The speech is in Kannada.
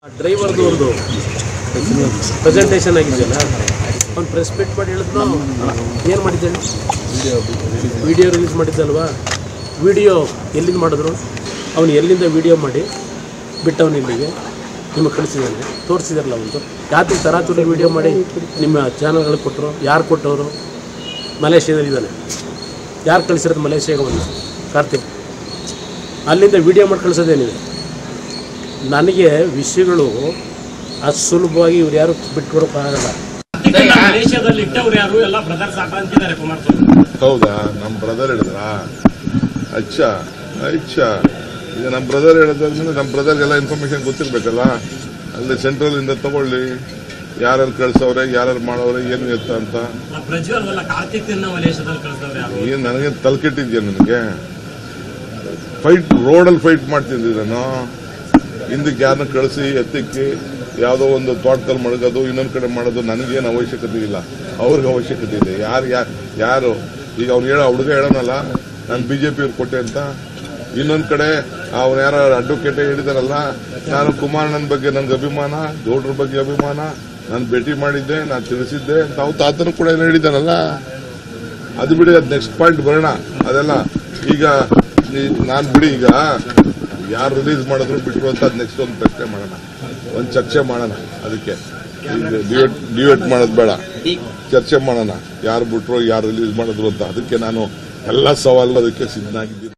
ಡ್ರೈವರ್ದು ಒಂದು ಪ್ರೆಸೆಂಟೇಷನ್ ಆಗಿದೆಯಲ್ಲ, ಅವ್ನು ಪ್ರೆಸ್ ಮೀಟ್ ಮಾಡಿ ಹೇಳಿದ್ರು ಏನು ಮಾಡಿದ್ದಾನೆ, ವಿಡಿಯೋ ರಿಲೀಸ್ ಮಾಡಿದ್ದಲ್ವಾ. ವಿಡಿಯೋ ಎಲ್ಲಿಂದ ಮಾಡಿದ್ರು, ಅವನು ಎಲ್ಲಿಂದ ವಿಡಿಯೋ ಮಾಡಿ ಬಿಟ್ಟವನು ಇಲ್ಲಿಗೆ ನಿಮಗೆ ಕಳಿಸಿದ್ದಾನೆ, ತೋರಿಸಿದಾರಲ್ಲ. ಒಂದು ಯಾತ್ರೆ ತರಾತುರಿ ವಿಡಿಯೋ ಮಾಡಿ ನಿಮ್ಮ ಚಾನಲ್ಗಳಿಗೆ ಕೊಟ್ಟರು. ಯಾರು ಕೊಟ್ಟವರು? ಮಲೇಷ್ಯಾದಲ್ಲಿದ್ದಾನೆ. ಯಾರು ಕಳಿಸಿರೋದು ಮಲೇಷ್ಯಾಗೆ? ಒಂದು ಕಾರ್ತಿಕ್ ಅಲ್ಲಿಂದ ವಿಡಿಯೋ ಮಾಡಿ ಕಳಿಸೋದೇನಿದೆ. ನನಗೆ ವಿಷಯಗಳು ಅಷ್ಟು ಸುಲಭವಾಗಿ ಇವ್ರು ಯಾರು ಬಿಟ್ಕೊಡೋಕ್ಕಾಗಲ್ಲ. ಹೌದಾ? ನಮ್ಮ ಬ್ರದರ್ ಹೇಳಿದ್ರ? ಅಚ್ಚಾ ಅಚ್ಚಾ. ಈಗ ನಮ್ಮ ಬ್ರದರ್ ಹೇಳಿದ್ಮೇಲೆ ನಮ್ಮ ಬ್ರದರ್ಗೆಲ್ಲ ಇನ್ಫಾರ್ಮೇಶನ್ ಗೊತ್ತಿರ್ಬೇಕಲ್ಲ. ಅಲ್ಲಿ ಸೆಂಟ್ರಲ್ ಇಂದ ತಗೊಳ್ಳಿ, ಯಾರು ಕಳ್ಸವ್ರೆ, ಯಾರು ಮಾಡವ್ರೆ, ಏನು ಎತ್ತ ಅಂತ. ಏನ್ ನನಗೆ ತಲೆಕೆಟ್ಟಿದ್ಯಾ? ನನಗೆ ಫೈಟ್ ರೋಡಲ್ಲಿ ಫೈಟ್ ಮಾಡ್ತಿದ್ದೆ ನಾನು. ಹಿಂದಕ್ಕೆ ಯಾರನ್ನ ಕಳಿಸಿ ಎತ್ತಕ್ಕೆ ಯಾವುದೋ ಒಂದು ತೋಟದಲ್ಲಿ ಮಡಗೋದು, ಇನ್ನೊಂದು ಕಡೆ ಮಾಡೋದು ನನಗೇನು ಅವಶ್ಯಕತೆ ಇಲ್ಲ, ಅವ್ರಿಗೆ ಅವಶ್ಯಕತೆ ಇದೆ. ಯಾರು ಈಗ ಅವ್ನು ಹುಡುಗ ಹೇಳೋನಲ್ಲ, ನಾನು ಬಿಜೆಪಿ ಅವ್ರು ಕೊಟ್ಟೆ ಅಂತ. ಇನ್ನೊಂದು ಕಡೆ ಅವ್ನು ಯಾರು ಅಡ್ವೊಕೇಟ್ ಹೇಳಿದಾರಲ್ಲ, ನಾನು ಕುಮಾರಣ್ಣನ ಬಗ್ಗೆ ನನಗೆ ಅಭಿಮಾನ, ಗೌಡ್ರ ಬಗ್ಗೆ ಅಭಿಮಾನ, ನಾನು ಭೇಟಿ ಮಾಡಿದ್ದೆ, ನಾನು ತಿಳಿಸಿದ್ದೆ ಅಂತ ಅವ್ರು ತಾತನು ಕೂಡ ಏನು ಹೇಳಿದಾರಲ್ಲ. ಅದು ಬಿಡಿ, ಅದು ನೆಕ್ಸ್ಟ್ ಪಾಯಿಂಟ್ ಬರೋಣ. ಅದೆಲ್ಲ ಈಗ ನಾನು ಬಿಡಿ, ಈಗ ಯಾರು ರಿಲೀಸ್ ಮಾಡಿದ್ರು ಬಿಟ್ಟರು ಅಂತ ಅದು ನೆಕ್ಸ್ಟ್ ಒಂದು ಪ್ರಶ್ನೆ ಮಾಡೋಣ, ಒಂದು ಚರ್ಚೆ ಮಾಡೋಣ. ಅದಕ್ಕೆ ಡಿಬೇಟ್ ಮಾಡೋದು ಬೇಡ, ಚರ್ಚೆ ಮಾಡೋಣ. ಯಾರು ಬಿಟ್ರು, ಯಾರು ರಿಲೀಸ್ ಮಾಡಿದ್ರು ಅಂತ. ಅದಕ್ಕೆ ನಾನು ಎಲ್ಲ ಸವಾಲು ಅದಕ್ಕೆ ಸಿದ್ಧನಾಗಿದ್ದೀನಿ.